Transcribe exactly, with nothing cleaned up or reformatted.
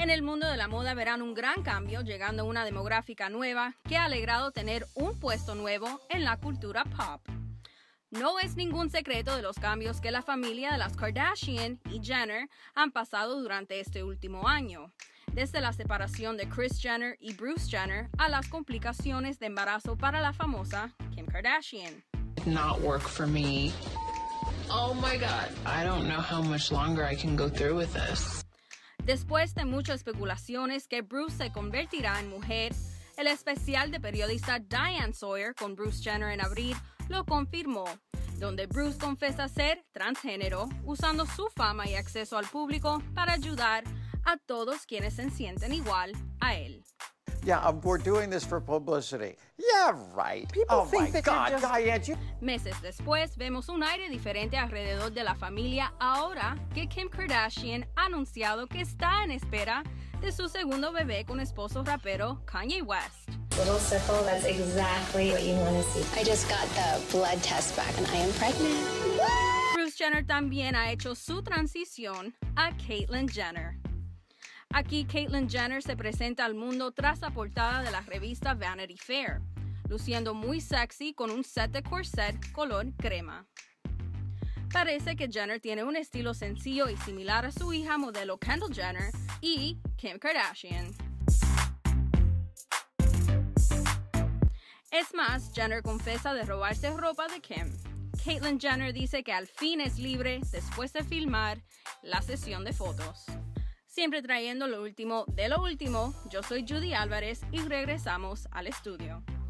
En el mundo de la moda verán un gran cambio, llegando a una demográfica nueva que ha logrado tener un puesto nuevo en la cultura pop. No es ningún secreto de los cambios que la familia de las Kardashian y Jenner han pasado durante este último año, desde la separación de Kris Jenner y Bruce Jenner a las complicaciones de embarazo para la famosa Kim Kardashian. Not work for me. Oh my God, I don't know how much longer I can go through with this. Después de muchas especulaciones que Bruce se convertirá en mujer, el especial de periodista Diane Sawyer con Bruce Jenner en abril lo confirmó, donde Bruce confiesa ser transgénero, usando su fama y acceso al público para ayudar a todos quienes se sienten igual a él. Yeah, um, we're doing this for publicity. Yeah, right. People oh think my that God, you're just... Diane, you... Meses después, vemos un aire diferente alrededor de la familia ahora que Kim Kardashian ha anunciado que está en espera de su segundo bebé con esposo rapero Kanye West. Little circle, that's exactly what you want to see. I just got the blood test back and I am pregnant. Bruce Jenner también ha hecho su transición a Caitlyn Jenner. Aquí Caitlyn Jenner se presenta al mundo tras la portada de la revista Vanity Fair, luciendo muy sexy con un set de corset color crema. Parece que Jenner tiene un estilo sencillo y similar a su hija modelo Kendall Jenner y Kim Kardashian. Es más, Jenner confiesa de robarse ropa de Kim. Caitlyn Jenner dice que al fin es libre después de filmar la sesión de fotos. Siempre trayendo lo último de lo último, yo soy Judy Álvarez y regresamos al estudio.